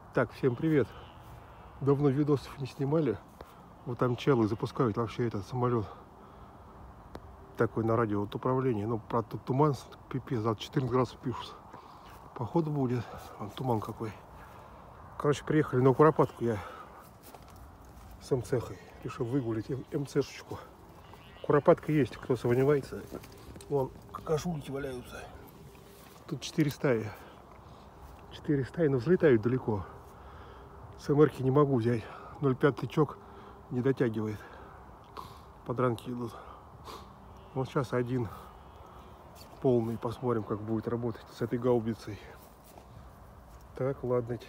Так, всем привет. Давно видосов не снимали. Вот там челы запускают вообще этот самолет. Такой на радио вот управление. Ну, правда, тут туман, пипец, от 14 градусов пишут. Походу будет. Вон туман какой. Короче, приехали на Куропатку я с МЦХой. Решил выгулить МЦшечку. Куропатка есть, кто сомневается. Вон, кашульки валяются. Тут 4 стаи. 4 стаи, но взлетают далеко. С МРки не могу взять. 0,5 тычок не дотягивает. Подранки идут. Вот сейчас один полный. Посмотрим, как будет работать с этой гаубицей. Так, ладно.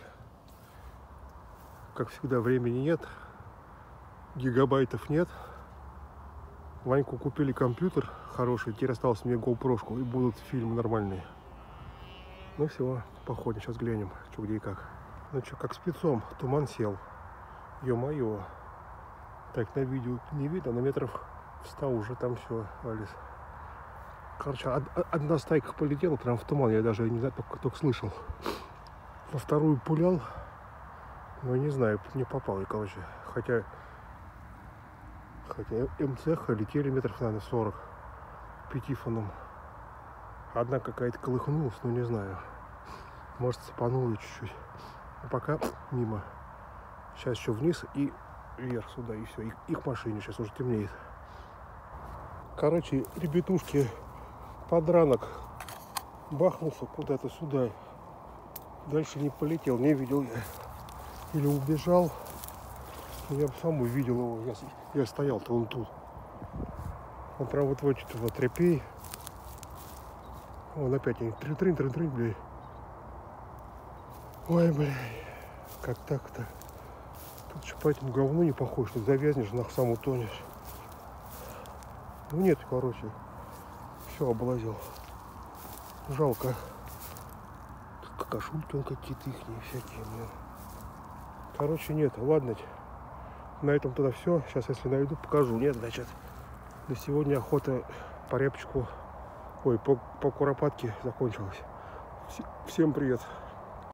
Как всегда, времени нет. Гигабайтов нет. Ваньку купили компьютер хороший. Теперь осталось мне GoPro-шку. И будут фильмы нормальные. Ну все, походим. Сейчас глянем, что где и как. Ну что, как спецом, туман сел. Ё-моё. Так, на видео не видно, на метров в 100 уже там все, Алис. Короче, одна стайка полетела прям в туман, я даже не знаю, только слышал. Во вторую пулял, но не знаю, не попал я, короче. Хотя МЦХ летели метров, наверное, 40 пятифоном. Одна какая-то колыхнулась, но не знаю. Может, цепанула чуть-чуть. А пока мимо. Сейчас еще вниз и вверх сюда, и все. Их машине сейчас уже темнеет. Короче, ребятушки, подранок бахнулся куда-то сюда. Дальше не полетел, не видел я. Или убежал. Я бы сам увидел его. Я стоял-то он тут. Он прям вот в эти вот репей. Вон опять они трын-трын, блядь. Ой, блядь. Как так-то? Тут еще по этому говну не похож, что завязнешь, нах сам утонешь. Ну нет, короче. Все, облазил. Жалко. Кашульки он какие-то ихние всякие, блин. Короче, нет, ладно. На этом тогда все. Сейчас, если найду, покажу. Нет, значит, на сегодня охота по репчику, по куропатке закончилась. Всем привет.